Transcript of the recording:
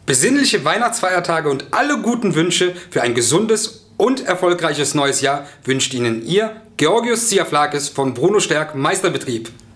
Besinnliche Weihnachtsfeiertage und alle guten Wünsche für ein gesundes und erfolgreiches neues Jahr wünscht Ihnen Ihr Georgios Tsiaflakis von Bruno Sterk Meisterbetrieb.